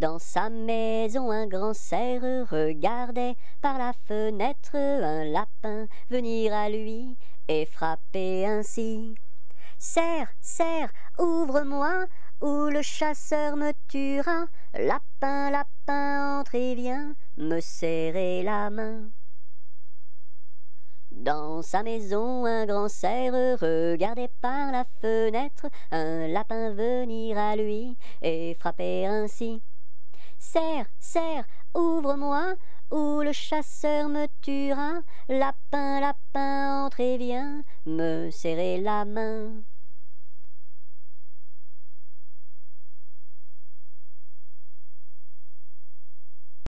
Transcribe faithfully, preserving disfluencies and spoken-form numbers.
Dans sa maison, un grand cerf regardait par la fenêtre un lapin venir à lui et frapper ainsi. Cerf, cerf, ouvre-moi, ou le chasseur me tuera. Lapin, lapin, entre et viens me serrer la main. Dans sa maison, un grand cerf regardait par la fenêtre un lapin venir à lui et frapper ainsi. Cerf, cerf, ouvre-moi, ou le chasseur me tuera. Lapin, lapin, entre et viens me serrer la main.